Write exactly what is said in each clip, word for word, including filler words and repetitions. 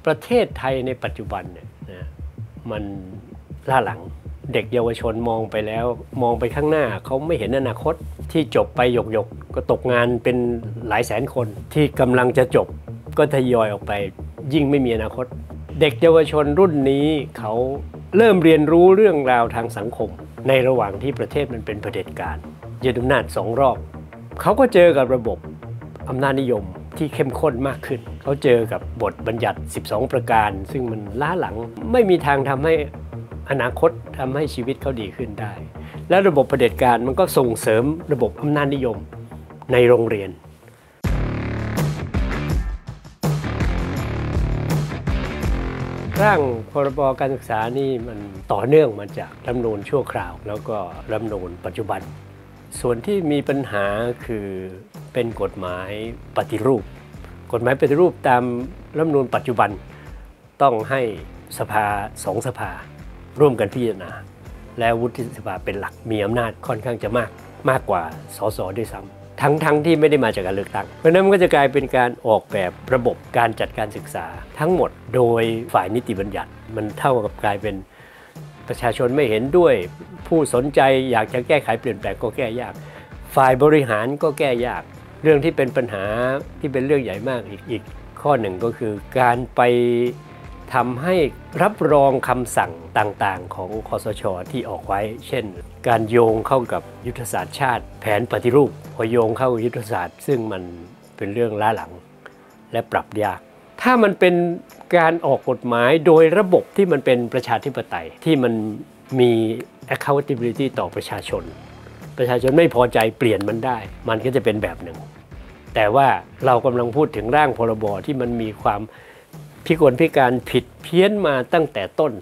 ประเทศไทยในปัจจุบันเนี่ยนะมันล้าหลังเด็กเยาวชนมองไปแล้วมองไปข้างหน้าเขาไม่เห็นอนาคตที่จบไปหยกหยกก็ตกงานเป็นหลายแสนคนที่กำลังจะจบก็ทยอยออกไปยิ่งไม่มีอนาคตเด็กเยาวชนรุ่นนี้เขาเริ่มเรียนรู้เรื่องราวทางสังคมในระหว่างที่ประเทศมันเป็นเผด็จการยึดอำนาจสองรอบเขาก็เจอกับระบบอำนาจนิยมที่เข้มข้นมากขึ้นเขาเจอกับบทบัญญัติสิบสองประการซึ่งมันล้าหลังไม่มีทางทำให้อนาคตทำให้ชีวิตเขาดีขึ้นได้และระบบเผด็จการมันก็ส่งเสริมระบบอำนาจนิยมในโรงเรียนร่างพรบการศึกษานี่มันต่อเนื่องมาจากรัฐธรรมนูญชั่วคราวแล้วก็รัฐธรรมนูญปัจจุบันส่วนที่มีปัญหาคือเป็นกฎหมายปฏิรูปกฎหมายปฏิรูปตามรัฐธรรมนูญปัจจุบันต้องให้สภาสองสภาร่วมกันพิจารณาและวุฒิสภาเป็นหลักมีอำนาจค่อนข้างจะมากมากกว่าสสด้วยซ้ำทั้งทั้งที่ไม่ได้มาจากการเลือกตั้งเพราะนั้นมันก็จะกลายเป็นการออกแบบระบบการจัดการศึกษาทั้งหมดโดยฝ่ายนิติบัญญัติมันเท่ากับกลายเป็นประชาชนไม่เห็นด้วยผู้สนใจอยากจะแก้ไขเปลี่ยนแปลงก็แก้ยากฝ่ายบริหารก็แก้ยากเรื่องที่เป็นปัญหาที่เป็นเรื่องใหญ่มากอีกอีกข้อหนึ่งก็คือการไปทำให้รับรองคำสั่งต่างๆของคสช.ที่ออกไว้เช่นการโยงเข้ากับยุทธศาสตร์ชาติแผนปฏิรูปพอโยงเข้ายุทธศาสตร์ซึ่งมันเป็นเรื่องล้าหลังและปรับยากถ้ามันเป็นการออกกฎหมายโดยระบบที่มันเป็นประชาธิปไตยที่มันมี accountability ต่อประชาชนประชาชนไม่พอใจเปลี่ยนมันได้มันก็จะเป็นแบบหนึ่งแต่ว่าเรากำลังพูดถึงร่างพรบที่มันมีความพิกลพิการผิดเพี้ยนมาตั้งแต่ต้น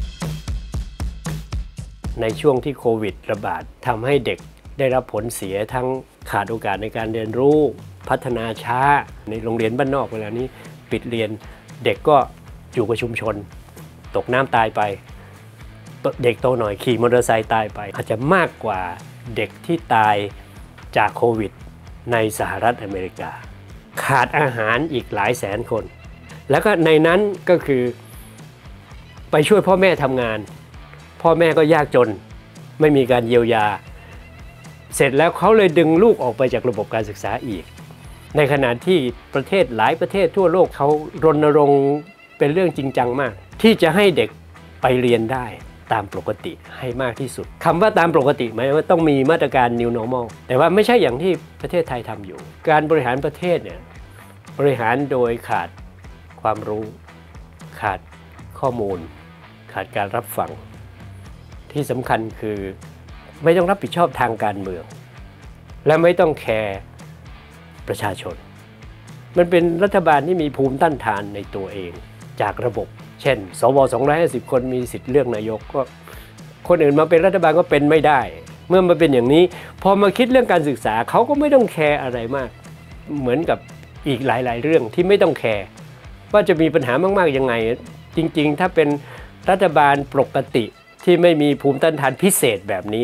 ในช่วงที่โควิดระบาดทำให้เด็กได้รับผลเสียทั้งขาดโอกาสในการเรียนรู้พัฒนาช้าในโรงเรียนบ้านนอกเวลานี้ปิดเรียนเด็กก็อยู่กับชุมชนตกน้ำตายไปเด็กโตหน่อยขี่มอเตอร์ไซค์ตายไปอาจจะมากกว่าเด็กที่ตายจากโควิดในสหรัฐอเมริกาขาดอาหารอีกหลายแสนคนแล้วก็ในนั้นก็คือไปช่วยพ่อแม่ทำงานพ่อแม่ก็ยากจนไม่มีการเยียวยาเสร็จแล้วเขาเลยดึงลูกออกไปจากระบบการศึกษาอีกในขณะที่ประเทศหลายประเทศทั่วโลกเขารณรงค์เป็นเรื่องจริงจังมากที่จะให้เด็กไปเรียนได้ตามปกติให้มากที่สุดคำว่าตามปกติหมายว่าต้องมีมาตรการ New Normal แต่ว่าไม่ใช่อย่างที่ประเทศไทยทำอยู่การบริหารประเทศเนี่ยบริหารโดยขาดความรู้ขาดข้อมูลขาดการรับฟังที่สำคัญคือไม่ต้องรับผิดชอบทางการเมืองและไม่ต้องแคร์ประชาชนมันเป็นรัฐบาลที่มีภูมิต้านทานในตัวเองจากระบบเช่นสวสองร้อยห้าสิบคนมีสิทธิ์เลือกนายกก็คนอื่นมาเป็นรัฐบาลก็เป็นไม่ได้เมื่อมาเป็นอย่างนี้พอมาคิดเรื่องการศึกษาเขาก็ไม่ต้องแคร์อะไรมากเหมือนกับอีกหลายๆเรื่องที่ไม่ต้องแคร์ว่าจะมีปัญหามากๆยังไงจริงๆถ้าเป็นรัฐบาลปกติที่ไม่มีภูมิต้านทานพิเศษแบบนี้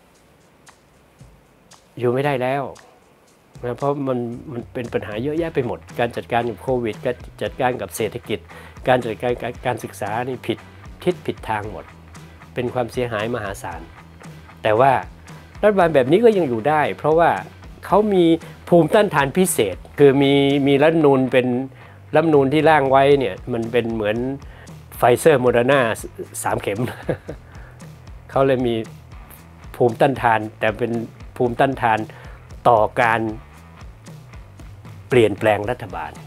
อยู่ไม่ได้แล้วนะเพราะมันมันเป็นปัญหาเยอะแยะไปหมดการจัดการกับโควิดการจัดการกับเศรษฐกิจการจัดการการศึกษานี่ผิดทิศผิดทางหมดเป็นความเสียหายมหาศาลแต่ว่ารัฐบาลแบบนี้ก็ยังอยู่ได้เพราะว่าเขามีภูมิต้านทานพิเศษคือมีมีรัฐธรรมนูญเป็นรัฐธรรมนูญที่ร่างไว้เนี่ยมันเป็นเหมือนไฟเซอร์โมเดอร์นาสามเข็ม เขาเลยมีภูมิต้านทานแต่เป็นภูมิต้านทานต่อการเปลี่ยนแปลงรัฐบาล